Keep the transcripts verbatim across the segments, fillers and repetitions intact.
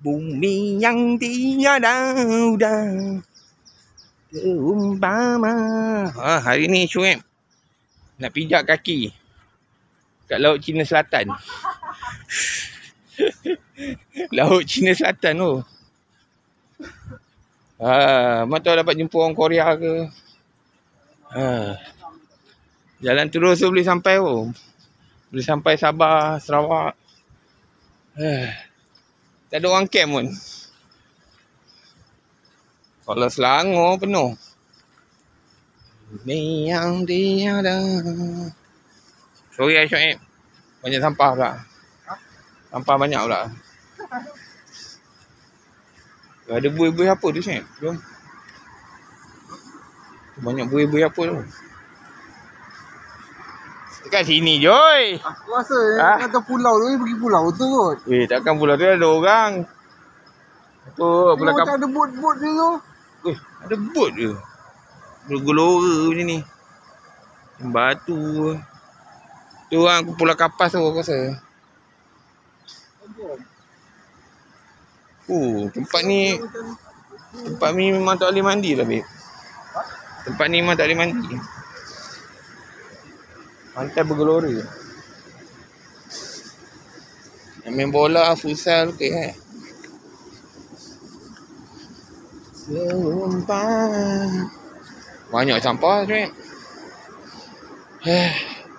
Bumi yang tiada udang terumpama. Ha, hari ni Syuib nak pijak kaki kat Laut Cina Selatan. Laut Cina Selatan tu. Ha, mana tahu dapat jumpa orang Korea ke. Ha. Jalan terus tu boleh sampai tu. Boleh sampai Sabah, Sarawak. Ha. Tak ada orang camp pun. Kalau Selangor penuh. Ni yang tiada. Sorry lah Syuib. Banyak sampah pula. Sampah banyak pula. Ada buih-buih apa tu Syuib? Jom. Banyak buih-buih apa tu. Dekat sini Joy. Aku rasa ha? Kata pulau tu pergi pulau tu kot. Eh takkan pulau tu ada orang. Tu pulau kap... ada bot-bot je tu. Eh ada bot je. Gelora macam ni. Batu. Tu orang pulau Kapas tu aku rasa. Oh, tempat ni tempat ni memang tak boleh mandi lah babe. Tempat ni memang tak boleh mandi. Pantai bergelora. Nak main bola, futsal okey eh. Seumpama. Banyak sampah tu. Eh.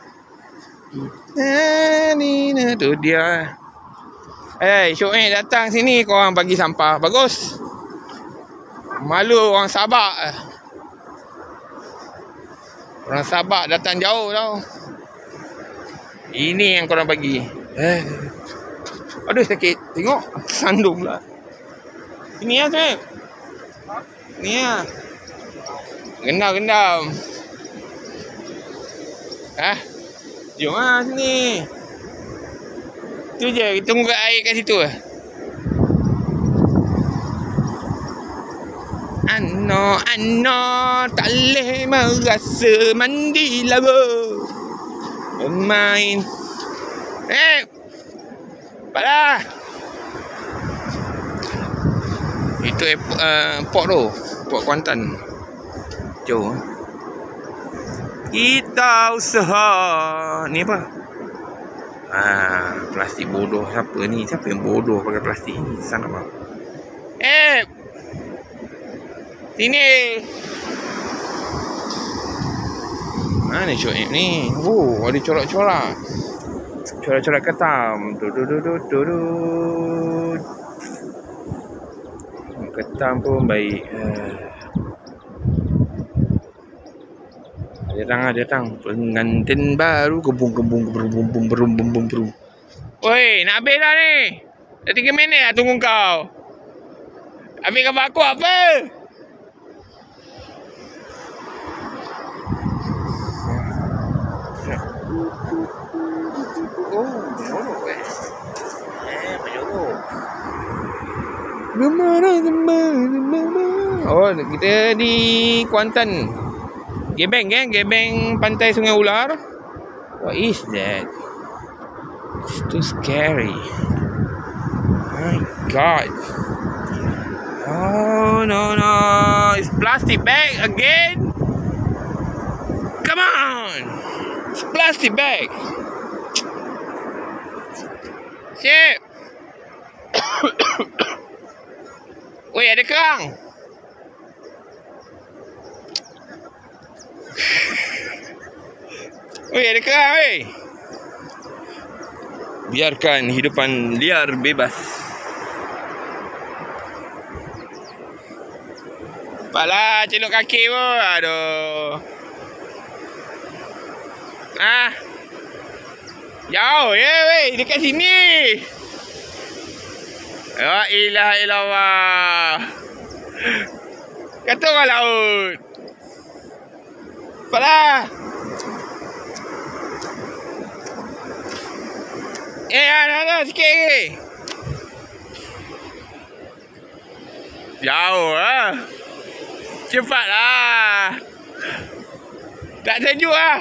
Ni na tu dia. Eh, hey, Syuib datang sini korang bagi sampah. Bagus. Malu orang Sabak. Orang Sabak datang jauh tau. Ini yang korang bagi. Eh. Aduh sakit. Tengok. Sandung pula. Ini lah Syuib. Ini lah. Gendam-gendam. Hah? Jom lah sini. Tu je. Kita tunggu air kat situ lah. Ano, ano, tak boleh merasa mandi lah bo. Bermain. Eh, cepatlah. Itu uh, port tu. Port Kuantan. Jauh. Kita usaha. Ni apa? Ah, plastik bodoh. Siapa ni? Siapa yang bodoh pakai plastik ni? Sana bang. Eh, sini. Mana Syuib ni? Oh, ada corak-corak. Corak-corak ketam. Dudududududud. Ketam pun baik. Ada datang, ada datang. Pengantin baru. Kebung-kebung, kebung-kebung, kebung-kebung. Oi, nak habis dah ni. Dah tiga minit lah tunggu kau. Habis gambar aku apa? Oh, jorok eh. Eh, jorok. Oh, kita di Kuantan. Gebeng kan? Gebeng pantai Sungai Ular. What is that? It's too scary. My God. Oh, no, no. It's plastic bag again. Come on. It's plastic bag. Sip. Woi, ada kerang. Woi, ada kerang weh. Biarkan hidupan liar bebas. Apalah, celuk kaki pun. Aduh. Ah. Jauh ya weh, dekat sini. La ilaha illallah. Kata orang laut. Apalah. Eh, ada ada sikit lagi. Jauh ah. Cepatlah. Tak sejuk ah.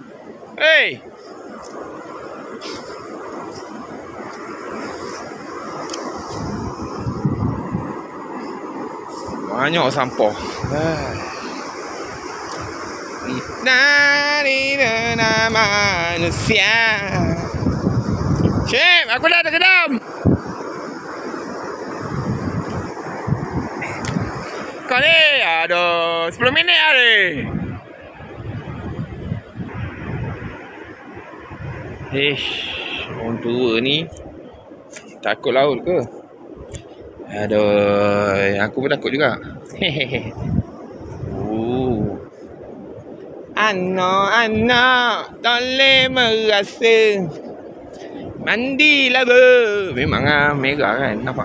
Hei. Banyak sampah. Dari dana manusia. Syed, aku dah terkedam. Kau ni, aduh, sepuluh minit lah ni. Ish, orang tua ni takut laut ke? Aduh, aku pun takut juga. Hehehe. Oh. Anak, anak, tak boleh merasa. Mandilah ber. Memang lah, merah kan, nampak?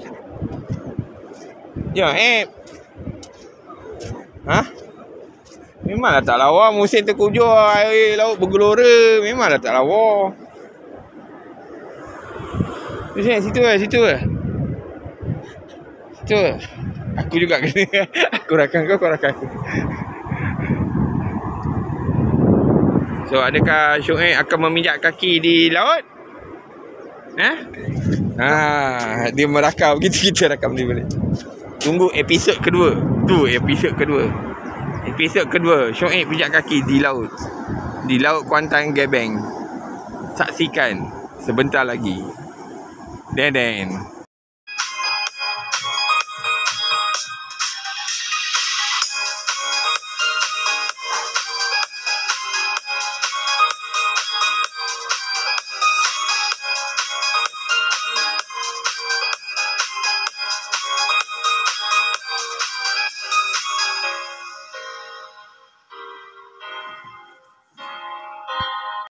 Ya, eh. Ha? Memanglah tak lawa musim terkujur air laut bergelora. Memanglah tak lawa. Sini, situ lah, situ lah. Situ lah. Aku juga kena. Aku rakam kau, kau rakam aku. So, adakah Syuib akan meminjak kaki di laut? Ha? Ha, dia merakam. Kita kita rakam dia balik. Tunggu episod kedua. Tu episod kedua. Episod kedua, Syuib pijak kaki di laut. Di Laut Kuantan Gebeng. Saksikan sebentar lagi. Den den.